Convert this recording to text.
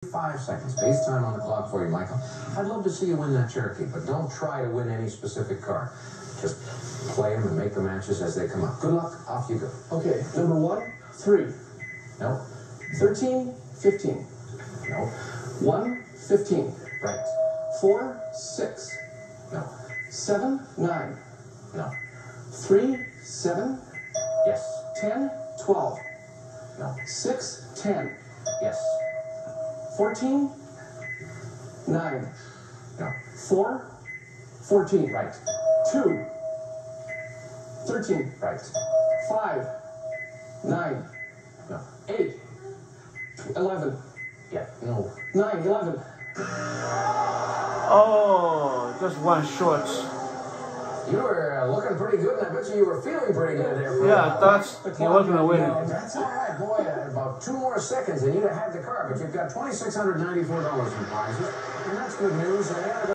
35 seconds. Base time on the clock for you, Michael. I'd love to see you win that Cherokee, but don't try to win any specific car. Just play them and make the matches as they come up. Good luck. Off you go. Okay, number 1, 3. No. 13, 15. No. 1, 15. Right. 4, 6. No. 7, 9. No. 3, 7. Yes. 10, 12. No. 6, 10. Yes. 14, 9. No. 4, 14. Right. 2, 13. Right. 5, 9. No. 8, 11. Yeah. No. 9, 11. Oh, just one short. You were looking pretty good, and I bet you were feeling pretty good there. For Yeah, I thought he was going to win it. That's all right, boy. About 2 more seconds, and you'd have had the car, but you've got $2,694 in prizes, and that's good news.